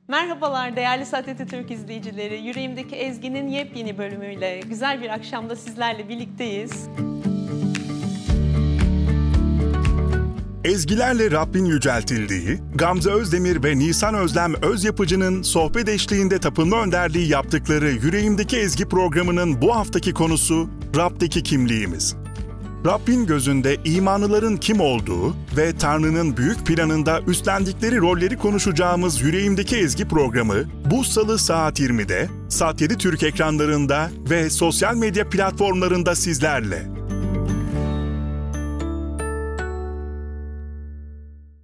Merhabalar değerli Satyati Türk izleyicileri. Yüreğimdeki Ezgi'nin yepyeni bölümüyle güzel bir akşamda sizlerle birlikteyiz. Ezgilerle Rabbin yüceltildiği, Gamze Özdemir ve Nisan Özlem Özyapıcı'nın sohbet eşliğinde tapınma önderliği yaptıkları Yüreğimdeki Ezgi programının bu haftaki konusu Rab'deki kimliğimiz. Rabbin gözünde imanlıların kim olduğu ve Tanrı'nın büyük planında üstlendikleri rolleri konuşacağımız Yüreğimdeki Ezgi programı bu salı saat 20'de Satyedi Türk ekranlarında ve sosyal medya platformlarında sizlerle.